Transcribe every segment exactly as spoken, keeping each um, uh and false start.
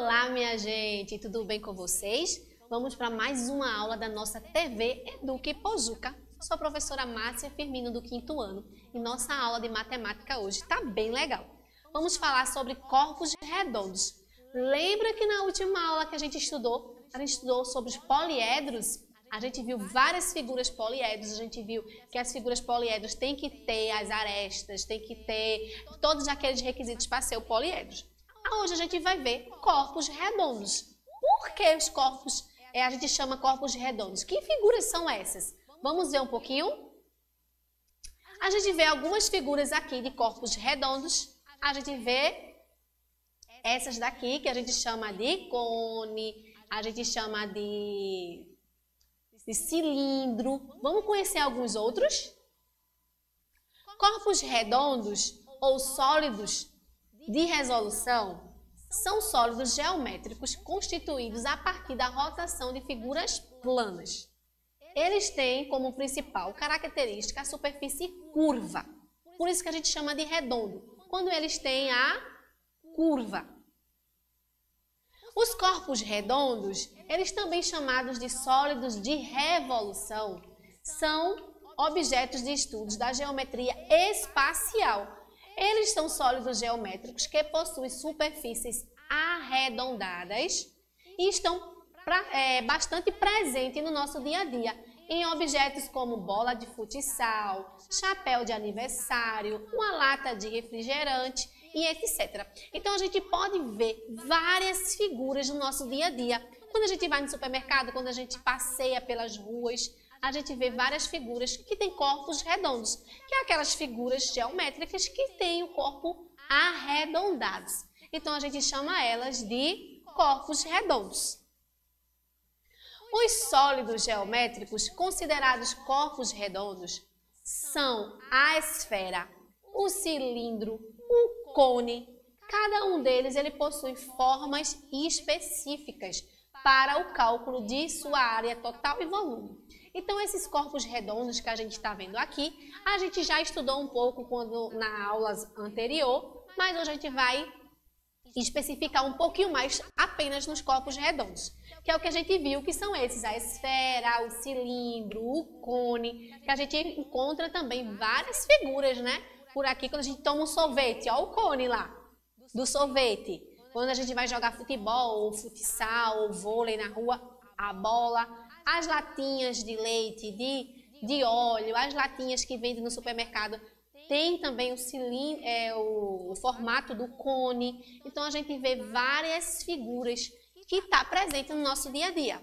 Olá, minha gente, tudo bem com vocês? Vamos para mais uma aula da nossa T V Eduque Pojuca. Sou a professora Márcia Firmino do quinto ano e nossa aula de matemática hoje está bem legal. Vamos falar sobre corpos redondos. Lembra que na última aula que a gente estudou, a gente estudou sobre os poliedros? A gente viu várias figuras poliedros, a gente viu que as figuras poliedros têm que ter as arestas, tem que ter todos aqueles requisitos para ser o poliedros. Hoje a gente vai ver corpos redondos. Por que os corpos, é, a gente chama corpos redondos? Que figuras são essas? Vamos ver um pouquinho? A gente vê algumas figuras aqui de corpos redondos. A gente vê essas daqui que a gente chama de cone, a gente chama de, de cilindro. Vamos conhecer alguns outros? Corpos redondos ou sólidos de resolução são sólidos geométricos constituídos a partir da rotação de figuras planas. Eles têm como principal característica a superfície curva. Por isso que a gente chama de redondo, quando eles têm a curva. Os corpos redondos, eles também chamados de sólidos de revolução, são objetos de estudos da geometria espacial. Eles são sólidos geométricos que possuem superfícies arredondadas e estão pra, é, bastante presentes no nosso dia a dia, em objetos como bola de futsal, chapéu de aniversário, uma lata de refrigerante e etcétera. Então a gente pode ver várias figuras no nosso dia a dia. Quando a gente vai no supermercado, quando a gente passeia pelas ruas, a gente vê várias figuras que têm corpos redondos, que é aquelas figuras geométricas que têm o corpo arredondados. Então, a gente chama elas de corpos redondos. Os sólidos geométricos, considerados corpos redondos, são a esfera, o cilindro, o cone. Cada um deles ele possui formas específicas para o cálculo de sua área total e volume. Então, esses corpos redondos que a gente está vendo aqui, a gente já estudou um pouco quando, na aula anterior, mas hoje a gente vai especificar um pouquinho mais apenas nos corpos redondos, que é o que a gente viu, que são esses, a esfera, o cilindro, o cone, que a gente encontra também várias figuras, né? Por aqui, quando a gente toma um sorvete, ó o cone lá, do sorvete. Quando a gente vai jogar futebol, ou futsal, ou vôlei na rua, a bola. As latinhas de leite, de, de óleo, as latinhas que vendem no supermercado, tem também o, cilindro, é, o, o formato do cone. Então, a gente vê várias figuras que estão presentes no nosso dia a dia.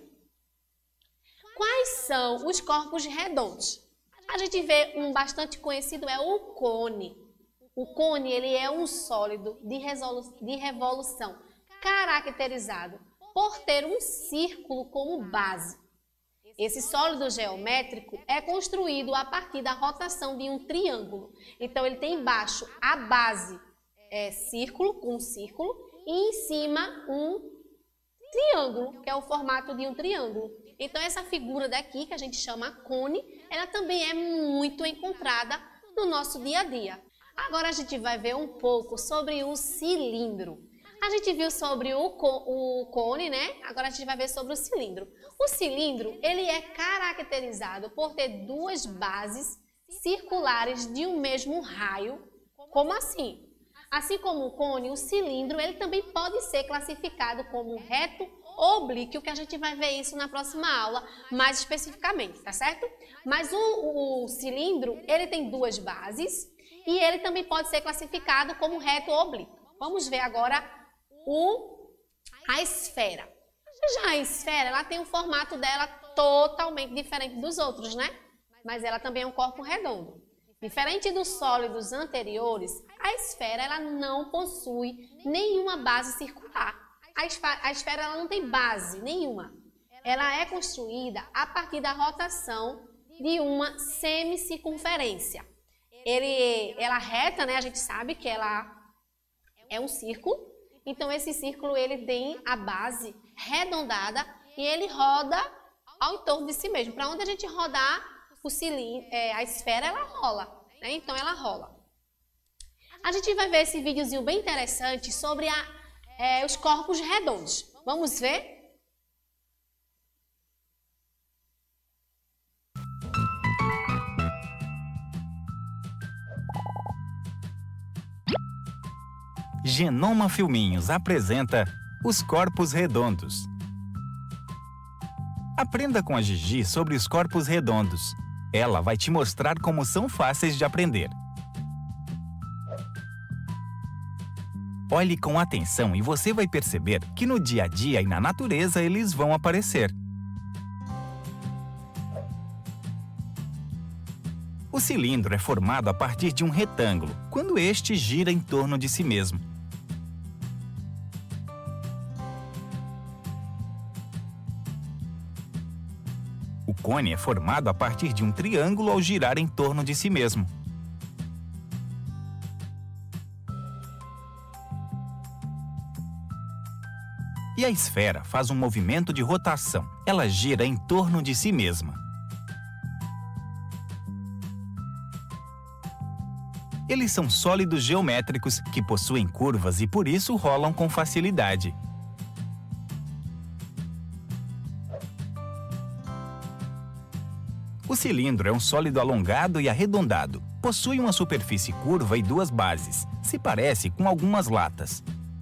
Quais são os corpos redondos? A gente vê um bastante conhecido, é o cone. O cone ele é um sólido de, resolu de revolução caracterizado por ter um círculo como base. Esse sólido geométrico é construído a partir da rotação de um triângulo. Então, ele tem embaixo a base, é, círculo, um círculo, e em cima um triângulo, que é o formato de um triângulo. Então, essa figura daqui, que a gente chama cone, ela também é muito encontrada no nosso dia a dia. Agora, a gente vai ver um pouco sobre o cilindro. A gente viu sobre o, o cone, né? Agora a gente vai ver sobre o cilindro. O cilindro, ele é caracterizado por ter duas bases circulares de um mesmo raio. Como assim? Assim como o cone, o cilindro, ele também pode ser classificado como reto ou oblíquo, que a gente vai ver isso na próxima aula, mais especificamente, tá certo? Mas o, o cilindro, ele tem duas bases e ele também pode ser classificado como reto ou oblíquo. Vamos ver agora O, a esfera. Já a esfera, ela tem um formato dela totalmente diferente dos outros, né? Mas ela também é um corpo redondo. Diferente dos sólidos anteriores, a esfera ela não possui nenhuma base circular. A esfera, a esfera ela não tem base nenhuma. Ela é construída a partir da rotação de uma semicircunferência. Ele, ela reta, né? A gente sabe que ela é um círculo. Então, esse círculo ele tem a base arredondada e ele roda ao entorno de si mesmo. Para onde a gente rodar o cilindro, é, a esfera, ela rola, né? Então, ela rola. A gente vai ver esse videozinho bem interessante sobre a é, os corpos redondos. Vamos ver? Genoma Filminhos apresenta os corpos redondos. Aprenda com a Gigi sobre os corpos redondos. Ela vai te mostrar como são fáceis de aprender. Olhe com atenção e você vai perceber que no dia a dia e na natureza eles vão aparecer. O cilindro é formado a partir de um retângulo, quando este gira em torno de si mesmo. O cone é formado a partir de um triângulo ao girar em torno de si mesmo. E a esfera faz um movimento de rotação. Ela gira em torno de si mesma. Eles são sólidos geométricos que possuem curvas e por isso rolam com facilidade. O cilindro é um sólido alongado e arredondado. Possui uma superfície curva e duas bases. Se parece com algumas latas.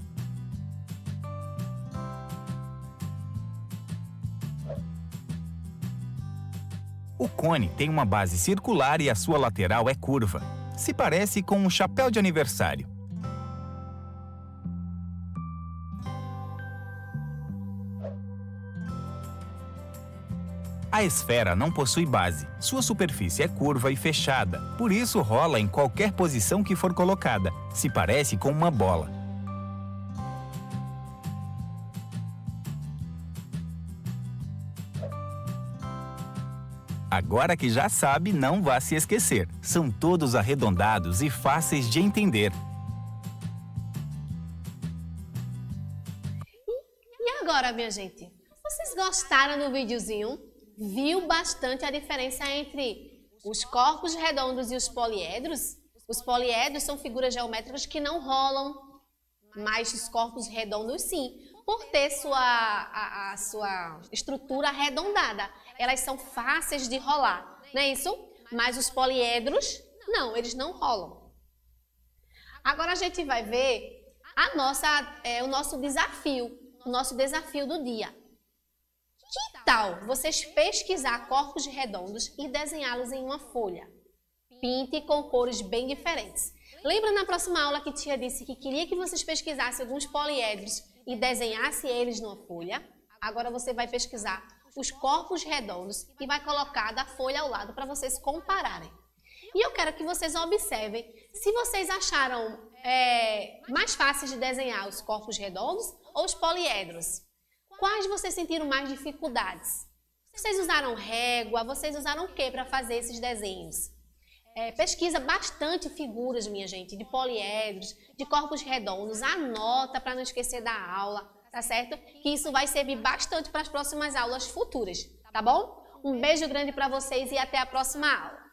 O cone tem uma base circular e a sua lateral é curva. Se parece com um chapéu de aniversário. A esfera não possui base. Sua superfície é curva e fechada, por isso rola em qualquer posição que for colocada. Se parece com uma bola. Agora que já sabe, não vá se esquecer. São todos arredondados e fáceis de entender. E agora, minha gente? Vocês gostaram do videozinho? Viu bastante a diferença entre os corpos redondos e os poliedros? Os poliedros são figuras geométricas que não rolam, mas os corpos redondos sim, por ter sua, a, a sua estrutura arredondada. Elas são fáceis de rolar, não é isso? Mas os poliedros, não, eles não rolam. Agora a gente vai ver a nossa, é, o nosso desafio, o nosso desafio do dia. Que tal vocês pesquisar corpos redondos e desenhá-los em uma folha? Pinte com cores bem diferentes. Lembra na próxima aula que tia disse que queria que vocês pesquisassem alguns poliedros e desenhassem eles numa folha? Agora você vai pesquisar os corpos redondos e vai colocar da folha ao lado para vocês compararem. E eu quero que vocês observem se vocês acharam é, mais fáceis de desenhar os corpos redondos ou os poliedros. Quais vocês sentiram mais dificuldades? Vocês usaram régua? Vocês usaram o que para fazer esses desenhos? É, pesquisa bastante figuras, minha gente, de poliedros, de corpos redondos. Anota para não esquecer da aula, tá certo? Que isso vai servir bastante para as próximas aulas futuras, tá bom? Um beijo grande para vocês e até a próxima aula.